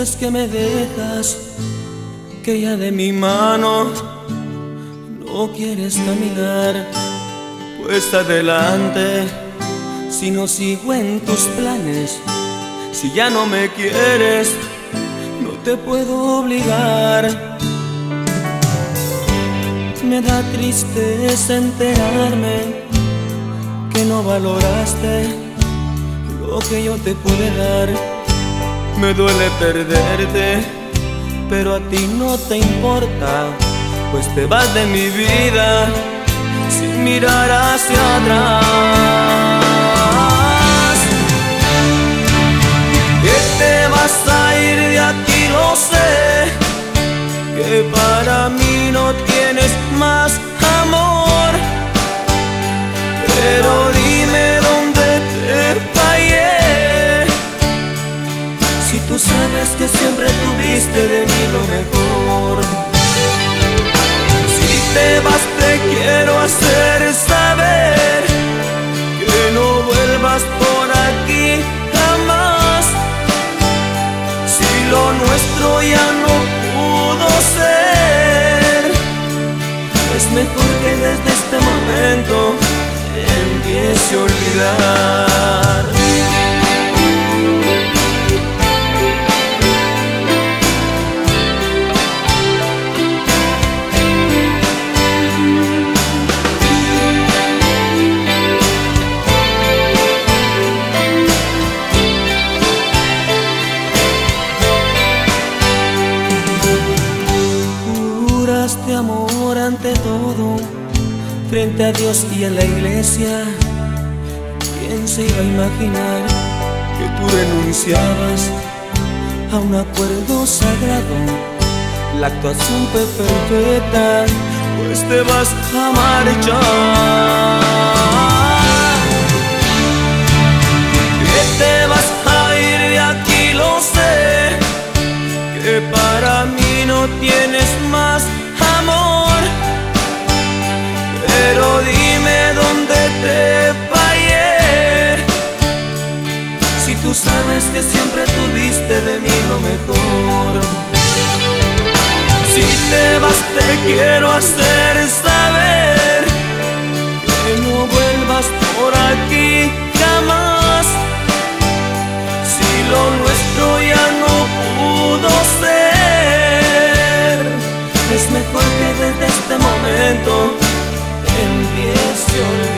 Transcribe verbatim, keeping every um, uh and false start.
dices que me dejas, que ya de mi mano no quieres caminar. Pues adelante, si no sigo en tus planes, si ya no me quieres, no te puedo obligar. Me da tristeza enterarme que no valoraste lo que yo te pude dar. Me duele perderte, pero a ti no te importa, pues te vas de mi vida sin mirar hacia atrás. Que te vas a ir de aquí, lo sé, que para mí no tienes más amor, pero dime dónde te fallé. Si tú sabes que siempre tuviste de mí lo mejor. Si te vas te quiero hacer saber que no vuelvas por aquí jamás. Si lo nuestro ya no pudo ser, es mejor que desde este momento empiece a olvidar. Juraste amor ante todo, frente a Dios y en la iglesia. ¿Quién se iba a imaginar que tú renunciabas a un acuerdo sagrado? La actuación fue perfecta, pues te vas a marchar. Que te vas a ir de aquí, lo sé, que para mí no tienes más amor, pero dime dónde te fallé. Si tú sabes que siempre tuviste de mí lo mejor. Si te vas te quiero hacer saber que no vuelvas por aquí jamás. Si lo nuestro ya no pudo ser, es mejor que desde este momento empiece a olvidar.